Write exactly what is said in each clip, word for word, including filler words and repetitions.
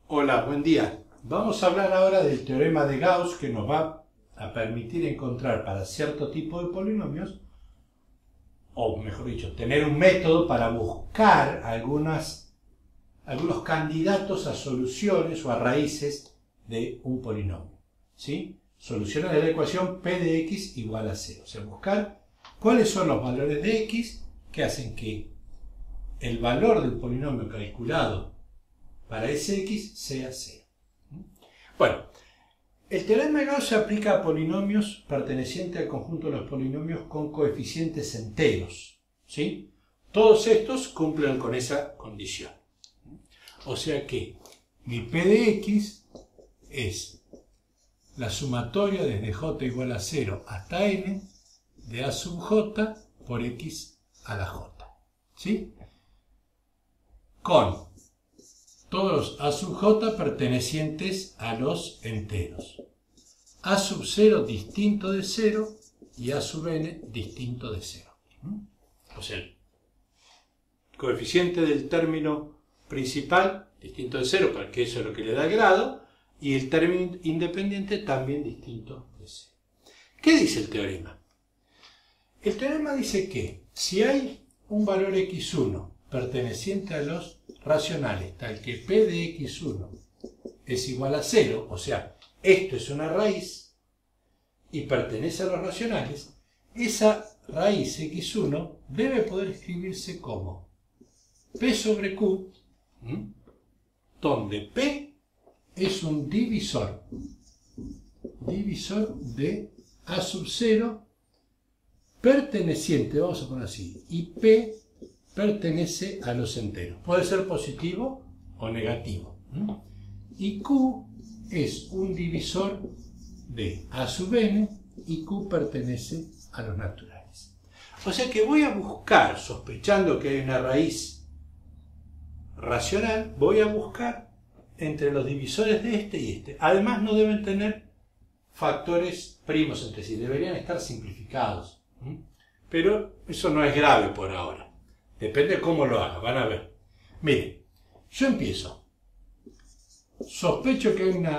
Hola, buen día. Vamos a hablar ahora del teorema de Gauss que nos va a permitir encontrar para cierto tipo de polinomios, o mejor dicho, tener un método para buscar algunas, algunos candidatos a soluciones o a raíces de un polinomio. ¿Sí? Soluciones de la ecuación P de x igual a cero. O sea, buscar cuáles son los valores de x que hacen que el valor del polinomio calculado para ese x sea cero. Bueno, el teorema de Gauss se aplica a polinomios pertenecientes al conjunto de los polinomios con coeficientes enteros, ¿sí? Todos estos cumplen con esa condición. O sea que mi P de x es la sumatoria desde j igual a cero hasta n de a sub j por x a la j, ¿sí? Con todos los a sub j pertenecientes a los enteros. A sub cero distinto de cero y a sub n distinto de cero. O sea, el coeficiente del término principal distinto de cero, porque eso es lo que le da grado, y el término independiente también distinto de cero. ¿Qué dice el teorema? El teorema dice que si hay un valor equis uno perteneciente a los racionales, tal que P de equis uno es igual a cero, o sea, esto es una raíz y pertenece a los racionales, esa raíz equis uno debe poder escribirse como P sobre Q, ¿m? donde P es un divisor, divisor de a sub cero perteneciente, vamos a poner así, y P pertenece a los enteros. Puede ser positivo o negativo. Y Q es un divisor de a sub n y Q pertenece a los naturales. O sea que voy a buscar, sospechando que hay una raíz racional, voy a buscar entre los divisores de este y este. Además no deben tener factores primos entre sí, deberían estar simplificados. Pero eso no es grave por ahora. Depende de cómo lo haga, van a ver. Miren, yo empiezo. Sospecho que hay una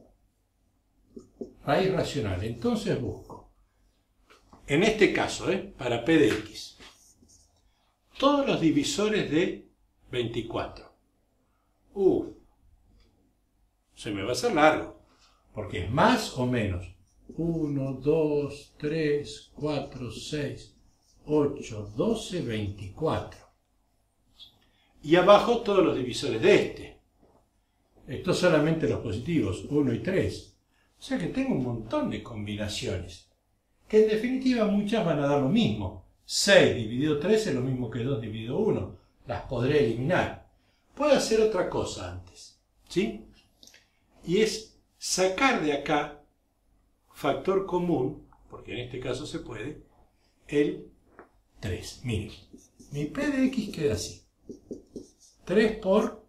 raíz racional, entonces busco. En este caso, ¿eh? para P de x, todos los divisores de veinticuatro. Uf, se me va a hacer largo, porque es más o menos. uno, dos, tres, cuatro, seis, ocho, doce, veinticuatro. Y abajo todos los divisores de este. Estos solamente los positivos, uno y tres. O sea que tengo un montón de combinaciones, que en definitiva muchas van a dar lo mismo. seis dividido tres es lo mismo que dos dividido uno. Las podré eliminar. Puedo hacer otra cosa antes, ¿sí? Y es sacar de acá factor común, porque en este caso se puede, el tres. Miren, mi P de x queda así. tres por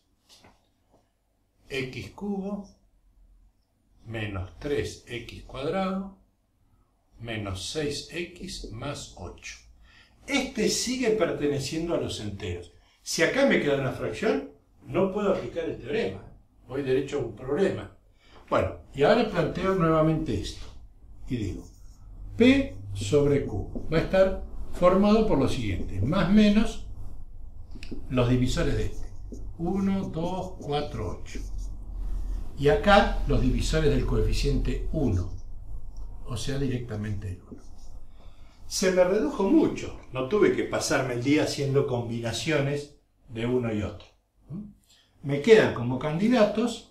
x cubo menos tres x cuadrado menos seis x más ocho. Este sigue perteneciendo a los enteros. Si acá me queda una fracción, no puedo aplicar el teorema. Voy derecho a un problema. Bueno, y ahora planteo nuevamente esto. Y digo, P sobre Q va a estar formado por lo siguiente, más menos los divisores de este. uno, dos, cuatro, ocho. Y acá los divisores del coeficiente uno. O sea, directamente el uno. Se me redujo mucho. No tuve que pasarme el día haciendo combinaciones de uno y otro. Me quedan como candidatos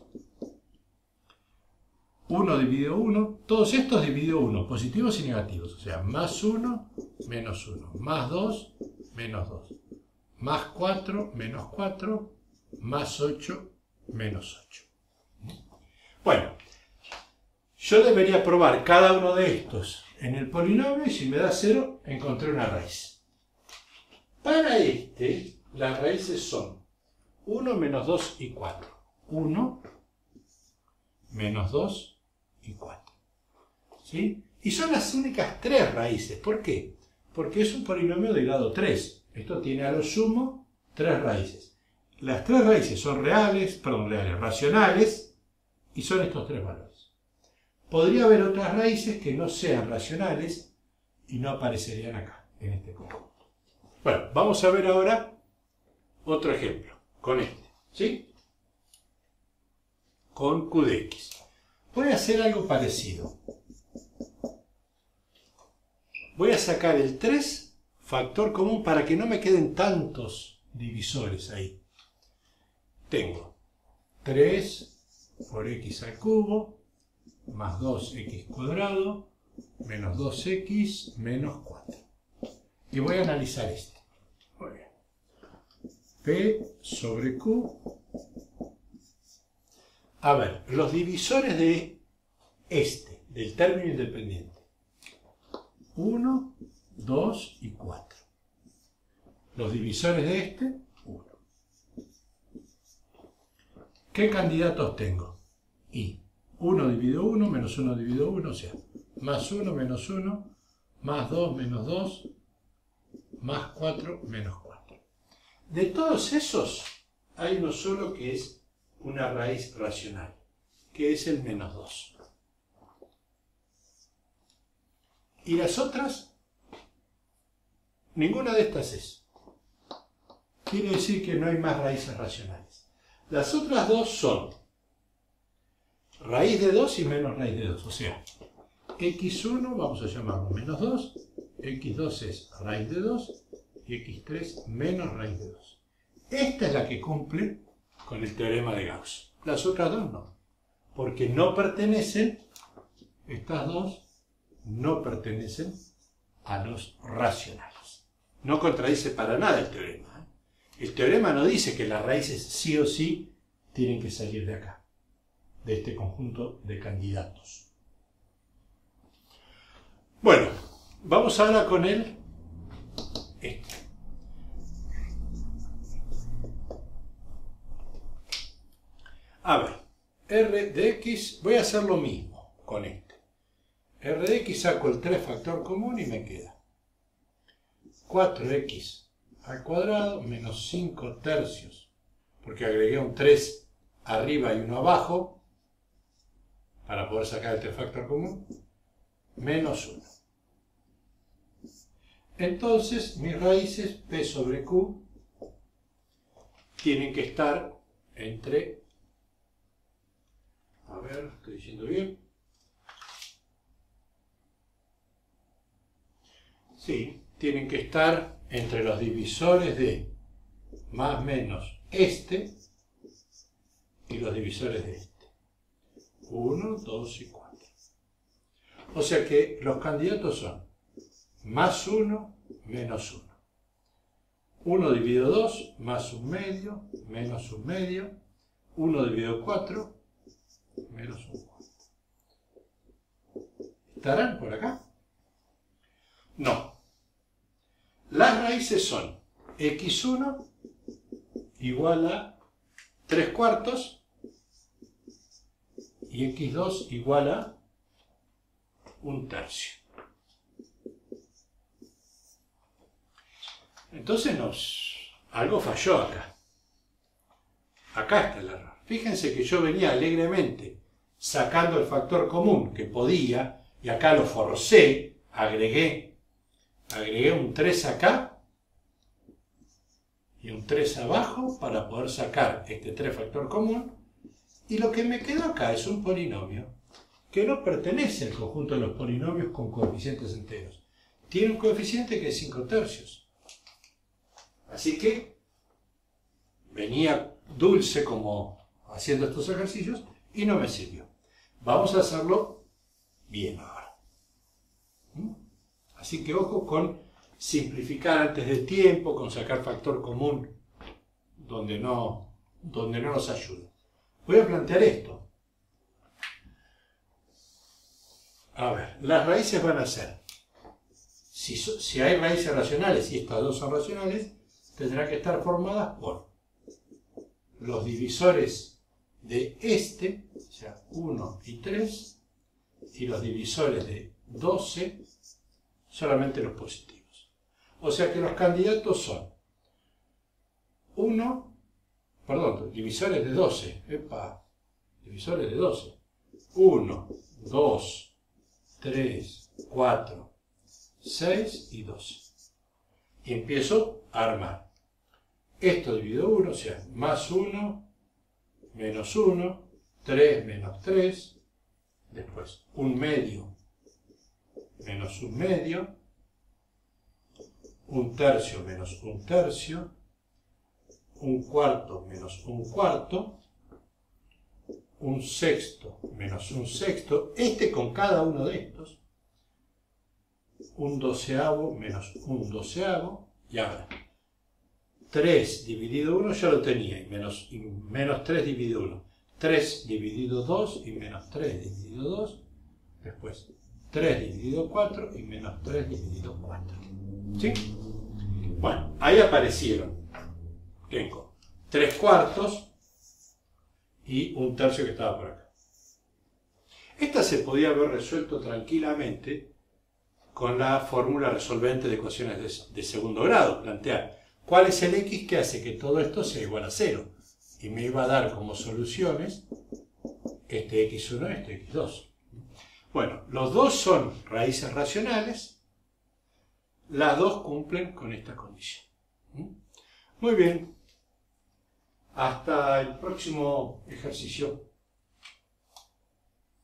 uno dividido uno, todos estos dividido uno, positivos y negativos, o sea, más uno, menos uno, más dos, menos dos, más cuatro, menos cuatro, más ocho, menos ocho. Bueno, yo debería probar cada uno de estos en el polinomio y si me da cero, encontré una raíz. Para este, las raíces son uno, menos dos y cuatro. uno, menos dos y cuatro. ¿Sí? Y son las únicas tres raíces. ¿Por qué? Porque es un polinomio de grado tres. Esto tiene a lo sumo tres raíces. las tres raíces son reales, perdón, reales, racionales, y son estos tres valores. Podría haber otras raíces que no sean racionales y no aparecerían acá, en este conjunto. Bueno, vamos a ver ahora otro ejemplo, con este, ¿sí? Con Q de X. Voy a hacer algo parecido. Voy a sacar el tres factor común para que no me queden tantos divisores ahí. Tengo tres por x al cubo más dos x cuadrado menos dos x menos cuatro. Y voy a analizar este. Muy bien. P sobre Q. A ver, los divisores de este, del término independiente. uno, dos y cuatro. Los divisores de este, uno. ¿Qué candidatos tengo? Y uno dividido uno menos uno dividido uno, o sea, más uno menos uno, más dos menos dos, más cuatro menos cuatro. De todos esos, hay uno solo que es una raíz racional, que es el menos dos. Y las otras, ninguna de estas es. Quiere decir que no hay más raíces racionales. Las otras dos son raíz de dos y menos raíz de dos. O sea, equis uno vamos a llamarlo menos dos, equis dos es raíz de dos y equis tres menos raíz de dos. Esta es la que cumple con el teorema de Gauss. Las otras dos no. Porque no pertenecen, estas dos no pertenecen a los racionales. No contradice para nada el teorema. El teorema no dice que las raíces sí o sí tienen que salir de acá, de este conjunto de candidatos. Bueno, vamos ahora con el este. A ver, R de X, voy a hacer lo mismo con este. R de X saco el tres factor común y me queda cuatro x al cuadrado menos cinco tercios, porque agregué un tres arriba y uno abajo para poder sacar el tres factor común, menos uno. Entonces mis raíces P sobre Q tienen que estar entre, a ver, estoy diciendo bien, sí, tienen que estar entre los divisores de más menos este y los divisores de este. uno, dos y cuatro. O sea que los candidatos son más uno menos uno. uno dividido dos más un medio menos un medio. uno dividido cuatro menos un cuarto. ¿Estarán por acá? No. Las raíces son equis uno igual a tres cuartos y equis dos igual a un tercio. Entonces nos, algo falló acá. Acá está el error. Fíjense que yo venía alegremente sacando el factor común que podía y acá lo forcé, agregué Agregué un tres acá y un tres abajo para poder sacar este tres factor común. Y lo que me quedó acá es un polinomio que no pertenece al conjunto de los polinomios con coeficientes enteros. Tiene un coeficiente que es cinco tercios. Así que venía dulce como haciendo estos ejercicios y no me sirvió. Vamos a hacerlo bien ahora. Así que ojo con simplificar antes de tiempo, con sacar factor común donde no, donde no nos ayuda. Voy a plantear esto. A ver, las raíces van a ser, si, si hay raíces racionales y estas dos son racionales, tendrán que estar formadas por los divisores de este, o sea, uno y tres, y los divisores de doce, solamente los positivos. O sea que los candidatos son uno perdón, divisores de doce, epa, divisores de doce, uno, dos, tres, cuatro, seis y doce. Y empiezo a armar. Esto dividido uno, o sea, más uno, menos uno, tres menos tres, después un medio menos un medio, un tercio menos un tercio, un cuarto menos un cuarto, un sexto menos un sexto, este con cada uno de estos, un doceavo menos un doceavo, y ahora tres dividido uno ya lo tenía, y menos, y menos tres dividido uno, tres dividido dos y menos tres dividido dos, después tres dividido cuatro y menos tres dividido cuatro. ¿Sí? Bueno, ahí aparecieron, tengo tres cuartos y un tercio que estaba por acá. Esta se podía haber resuelto tranquilamente con la fórmula resolvente de ecuaciones de, de segundo grado. Plantear cuál es el x que hace que todo esto sea igual a cero. Y me iba a dar como soluciones este equis uno, este equis dos. Bueno, los dos son raíces racionales. Las dos cumplen con esta condición. Muy bien. Hasta el próximo ejercicio.